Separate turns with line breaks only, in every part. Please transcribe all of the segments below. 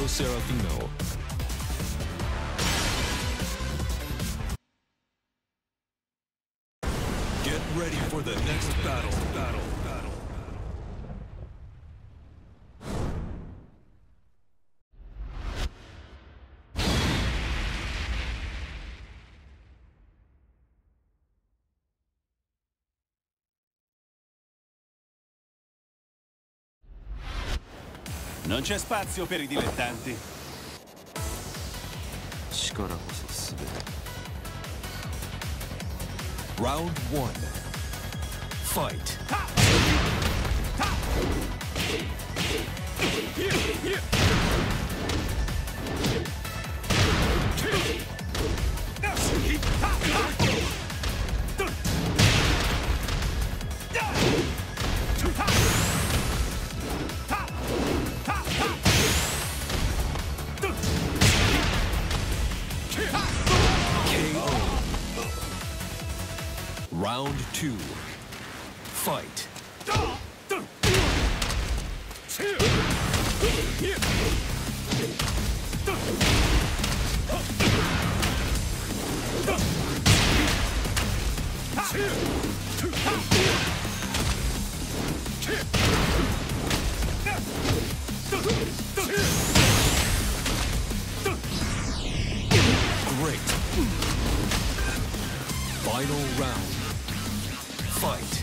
Io Serafino.
Get ready for the next battle.
Non c'è spazio per i dilettanti.
Round 1. Fight. Round 2. Fight. Great. Final round. Fight.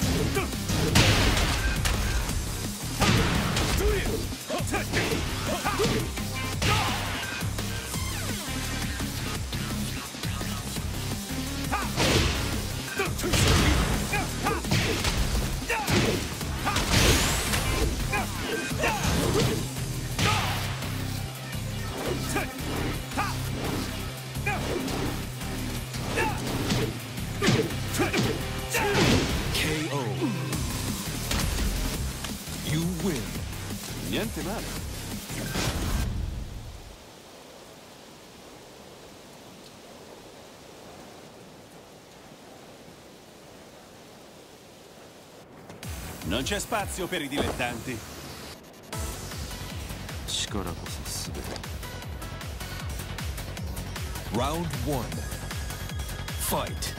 KO. You win.
Niente male. Non c'è spazio per i dilettanti.
Round 1. Fight.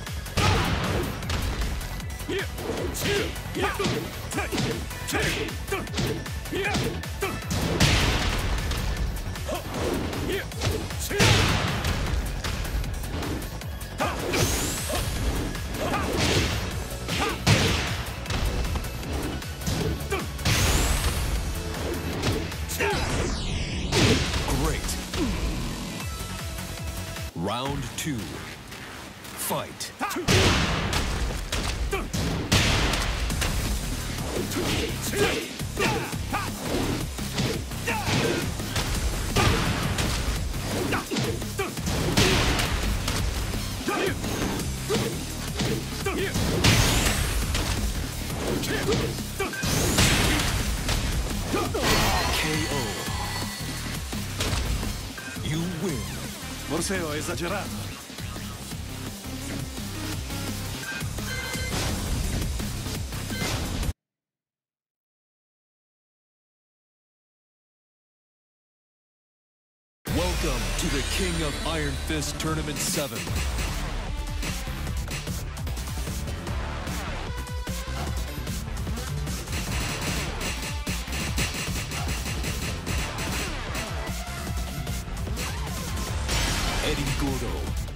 Great. Round 2. Fight. KO. You win.
Forse ho esagerato.
Welcome to the King of Iron Fist Tournament 7. Eddie Gordo.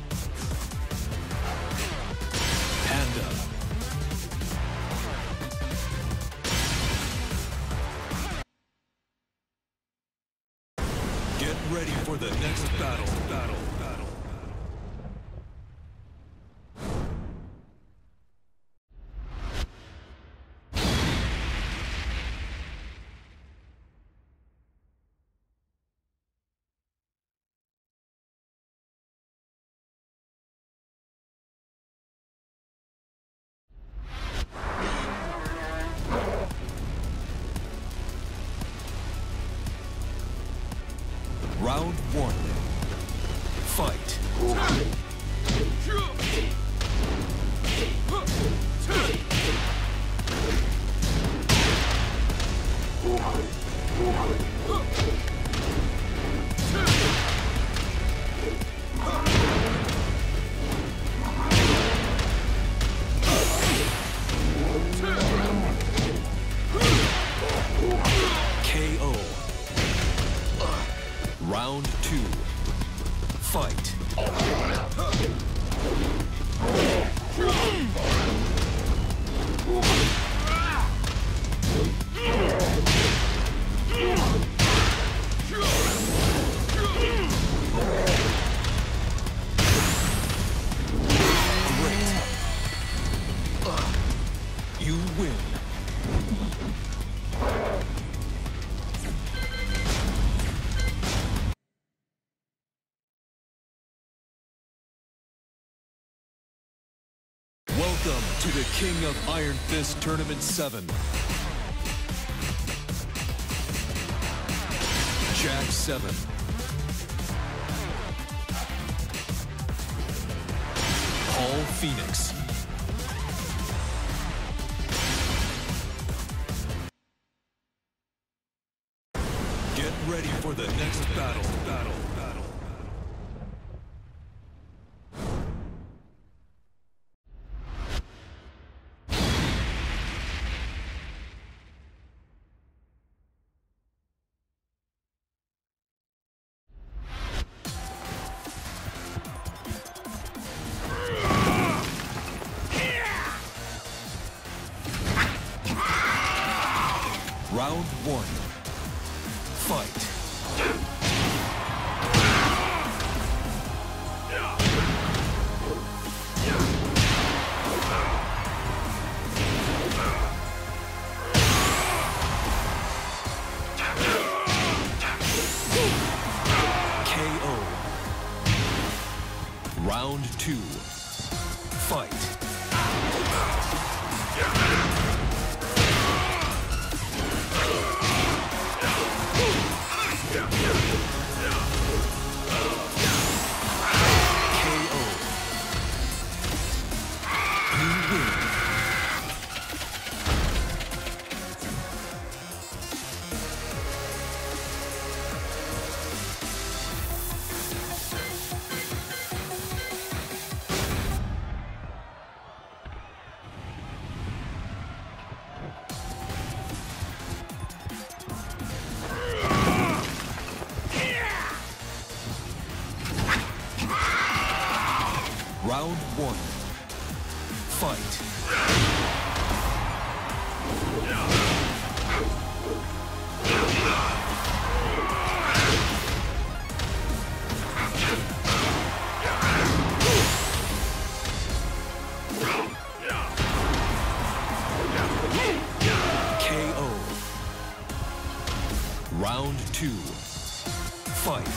Panda. Get ready for the next battle. Round 1. Fight. You win. Welcome to the King of Iron Fist Tournament 7. Jack 7. Paul Phoenix. Get ready for the next battle. Round 1. Fight. KO. Round 2. Fight. Round 1. Fight. KO. Round 2. Fight.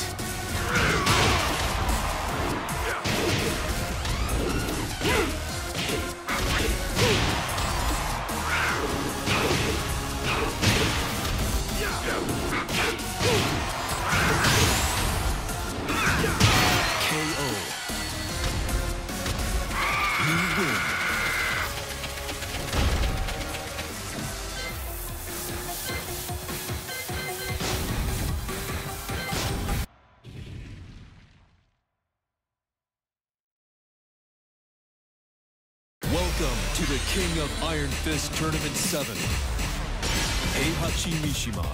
Welcome to the King of Iron Fist Tournament 7, Heihachi Mishima.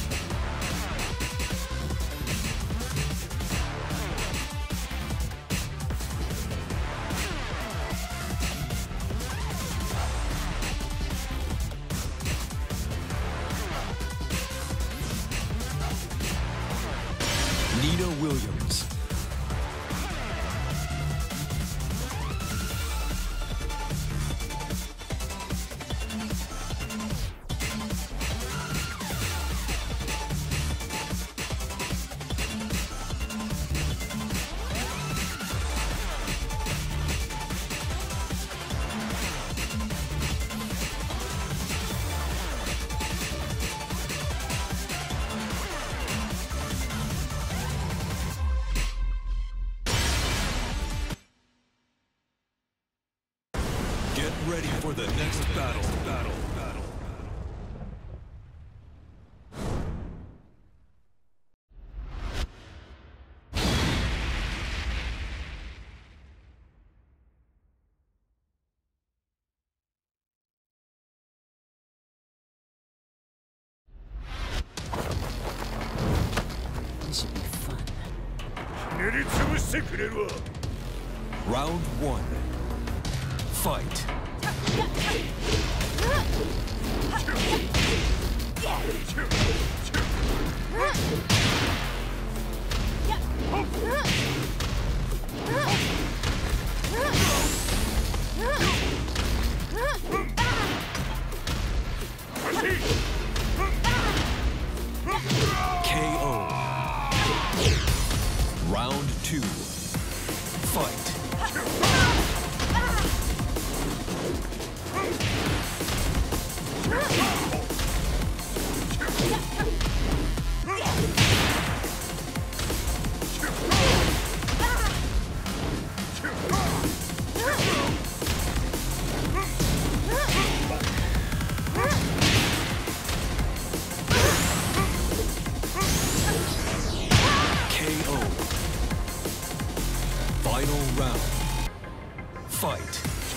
Nina Williams. Get ready for the next battle.
This should be fun.
Round 1. Fight. Fight.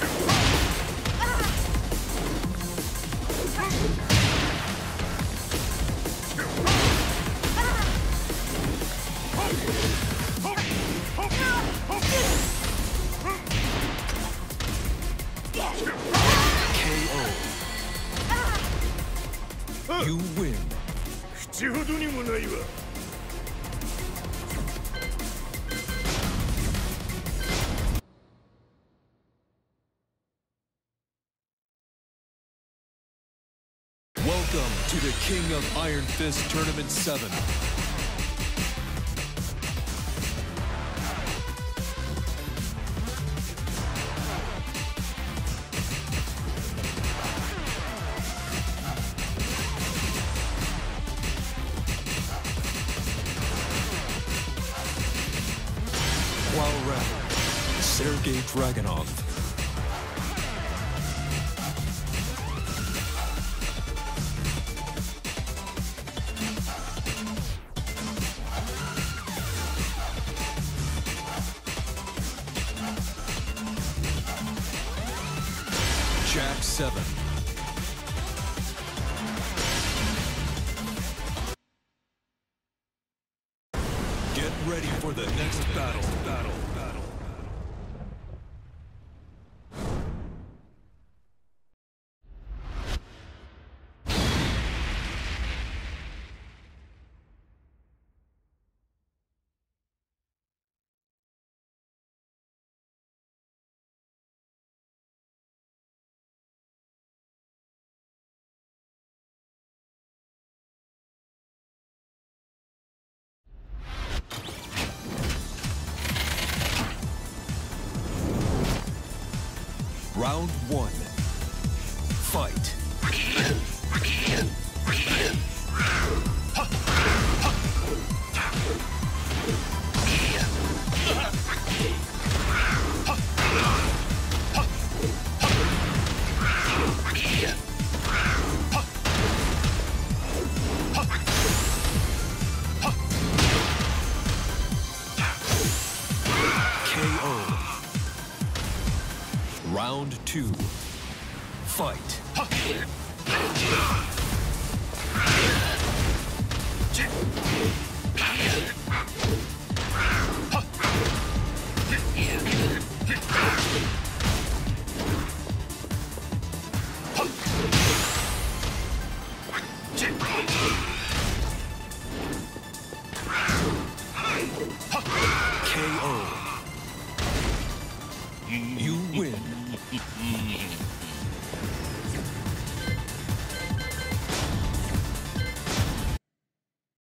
KO. You win.
口ほどにもないわ。
Welcome to the King of Iron Fist Tournament 7. While round, Sergei Dragunov. Jack 7. Get ready for the next battle. Round 1. Fight. KO. Round 2. Fight. KO. You win.